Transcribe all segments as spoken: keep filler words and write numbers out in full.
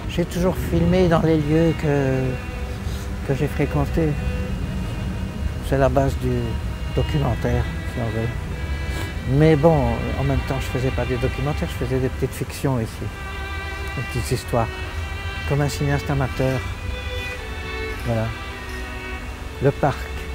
J'ai toujours filmé dans les lieux que, que j'ai fréquentés. C'est la base du documentaire, si on veut. Mais bon, en même temps, je ne faisais pas des documentaires, je faisais des petites fictions ici, des petites histoires, comme un cinéaste amateur. Voilà. Le parc.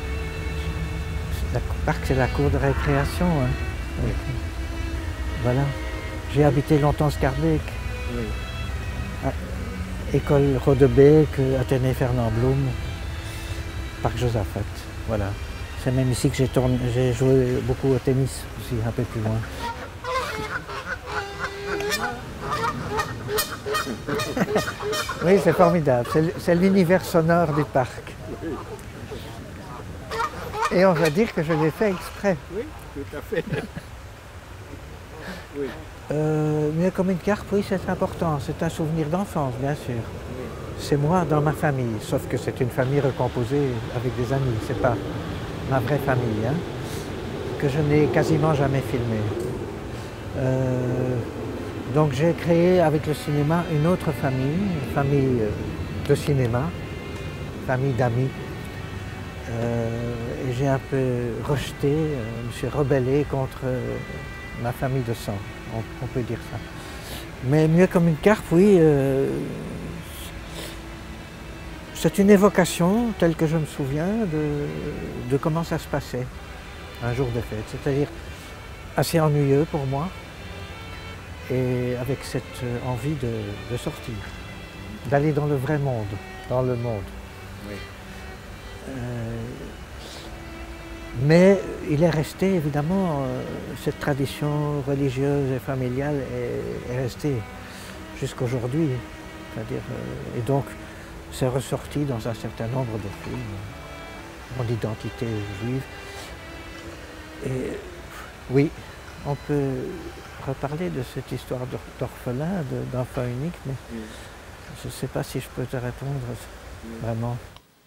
Le parc, c'est la cour de récréation. Hein. Oui. Voilà. J'ai habité longtemps Schaerbeek. Oui. Ah, école Rodebeek, Athénée Fernand Blum, parc Josaphat. Voilà. C'est même ici que j'ai joué beaucoup au tennis, aussi, un peu plus loin. Oui, c'est formidable. C'est l'univers sonore du parc. Et on va dire que je l'ai fait exprès. Oui, tout à fait. Oui. Euh, mieux comme une carpe, oui, c'est important. C'est un souvenir d'enfance, bien sûr. Oui. C'est moi dans ma famille, sauf que c'est une famille recomposée avec des amis. C'est pas ma vraie famille, hein, que je n'ai quasiment jamais filmé. Euh, donc j'ai créé avec le cinéma une autre famille, une famille de cinéma, famille d'amis. Euh, et j'ai un peu rejeté, euh, je me suis rebellé contre euh, ma famille de sang, on, on peut dire ça. Mais mieux comme une carpe, oui, euh, c'est une évocation, telle que je me souviens, de, de comment ça se passait un jour de fête. C'est-à-dire assez ennuyeux pour moi, et avec cette envie de, de sortir, d'aller dans le vrai monde, dans le monde. Oui. Euh, mais il est resté, évidemment, euh, cette tradition religieuse et familiale est, est restée jusqu'aujourd'hui. C'est-à-dire, euh, et donc, c'est ressorti dans un certain nombre de films, mon identité juive. Et oui, on peut reparler de cette histoire d'orphelin, d'enfant unique, mais oui. Je ne sais pas si je peux te répondre oui. Vraiment.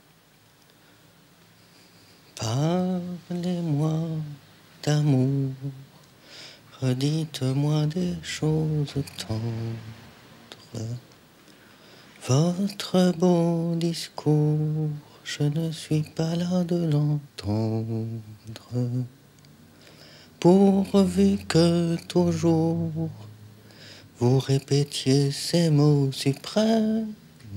Parlez-moi d'amour, redites-moi des choses tendres. Votre beau discours, je ne suis pas là de l'entendre. Pourvu que toujours vous répétiez ces mots suprêmes,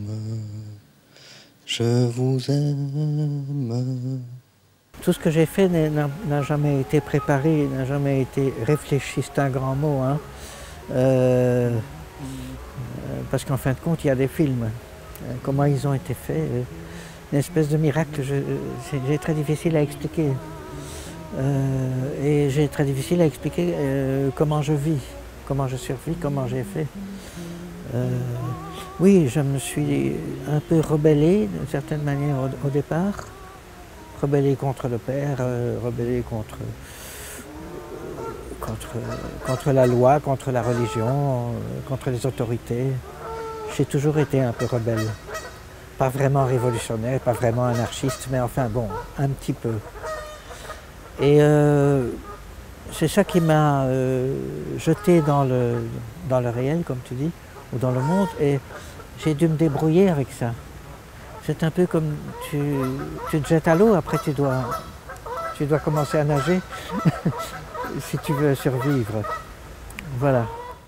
je vous aime. Tout ce que j'ai fait n'a jamais été préparé, n'a jamais été réfléchi, c'est un grand mot. Hein. Euh, parce qu'en fin de compte, il y a des films. Comment ils ont été faits, une espèce de miracle, c'est très difficile à expliquer. Euh, et j'ai très difficile à expliquer euh, comment je vis, comment je survis, comment j'ai fait. Euh, oui, je me suis un peu rebellé d'une certaine manière au, au départ. Rebellé contre le père, euh, rebellé contre, contre, contre la loi, contre la religion, euh, contre les autorités. J'ai toujours été un peu rebelle. Pas vraiment révolutionnaire, pas vraiment anarchiste, mais enfin bon, un petit peu. Et euh, c'est ça qui m'a euh, jeté dans le, dans le réel, comme tu dis, ou dans le monde, et j'ai dû me débrouiller avec ça. C'est un peu comme tu, tu te jettes à l'eau, après tu dois, tu dois commencer à nager si tu veux survivre. Voilà.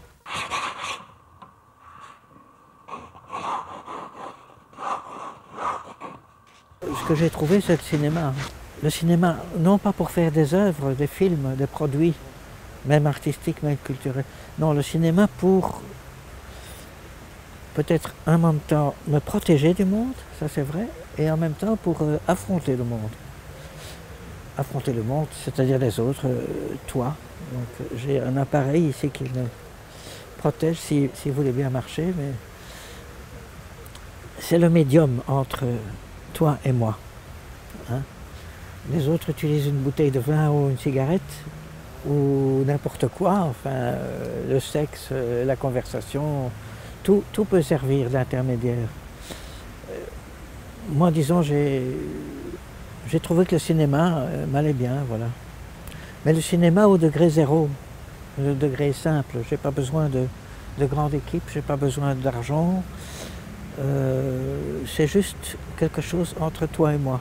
Ce que j'ai trouvé, c'est le cinéma. Le cinéma, non pas pour faire des œuvres, des films, des produits, même artistiques, même culturels. Non, le cinéma pour peut-être en même temps me protéger du monde, ça c'est vrai, et en même temps pour euh, affronter le monde. Affronter le monde, c'est-à-dire les autres, euh, toi. Donc j'ai un appareil ici qui me protège si, si vous voulez bien marcher, mais c'est le médium entre toi et moi. Hein? Les autres utilisent une bouteille de vin ou une cigarette ou n'importe quoi, enfin euh, le sexe, euh, la conversation, tout, tout peut servir d'intermédiaire. Euh, moi, disons, j'ai j'ai trouvé que le cinéma euh, m'allait bien, voilà. Mais le cinéma au degré zéro, le degré simple, j'ai pas besoin de, de grande équipe, j'ai pas besoin d'argent. Euh, c'est juste quelque chose entre toi et moi.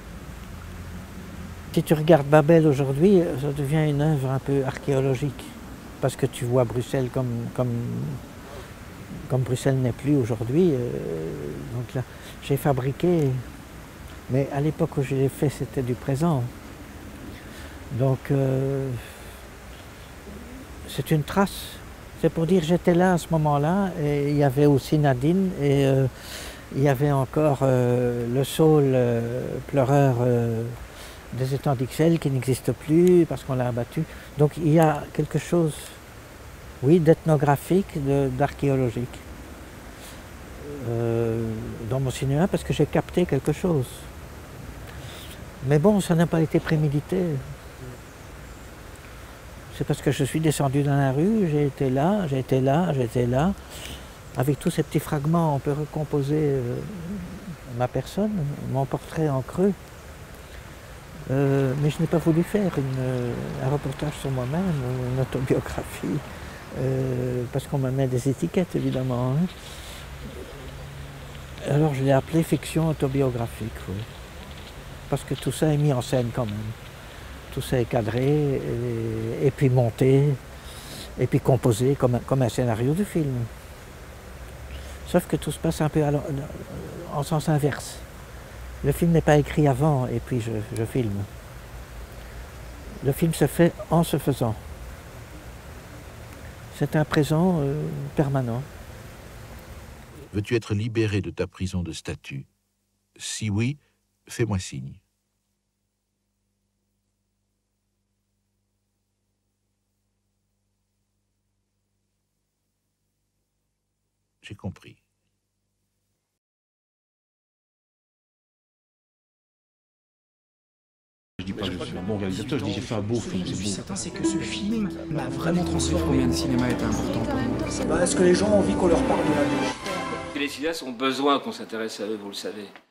Si tu regardes Babel aujourd'hui, ça devient une œuvre un peu archéologique, parce que tu vois Bruxelles comme, comme, comme Bruxelles n'est plus aujourd'hui. Euh, donc là, j'ai fabriqué, mais à l'époque où je l'ai fait, c'était du présent. Donc, euh, c'est une trace. C'est pour dire j'étais là à ce moment-là, et il y avait aussi Nadine, et euh, il y avait encore euh, le saule euh, pleureur euh, des étangs d'Ixelles qui n'existe plus parce qu'on l'a abattu. Donc il y a quelque chose, oui, d'ethnographique, d'archéologique euh, dans mon cinéma, parce que j'ai capté quelque chose. Mais bon, ça n'a pas été prémédité. C'est parce que je suis descendu dans la rue, j'ai été là, j'ai été là, j'ai été là. Avec tous ces petits fragments, on peut recomposer euh, ma personne, mon portrait en creux. Euh, mais je n'ai pas voulu faire une, un reportage sur moi-même ou une autobiographie, euh, parce qu'on me met des étiquettes, évidemment. Hein. Alors je l'ai appelé fiction autobiographique, oui. Parce que tout ça est mis en scène quand même. Tout ça est cadré, et, et puis monté, et puis composé comme un, comme un scénario de film. Sauf que tout se passe un peu à, en sens inverse. Le film n'est pas écrit avant, et puis je, je filme. Le film se fait en se faisant. C'est un présent euh, permanent. Veux-tu être libéré de ta prison de statut? Si oui, fais-moi signe. J'ai compris. Je dis pas que je suis un bon réalisateur, je dis j'ai fait un beau film. Ce que je suis certain, c'est que ce film m'a vraiment transformé. Combien de cinéma est important pour moi? Bah, est-ce que les gens ont envie qu'on leur parle de la bouche? Les cinéastes ont besoin qu'on s'intéresse à eux, vous le savez.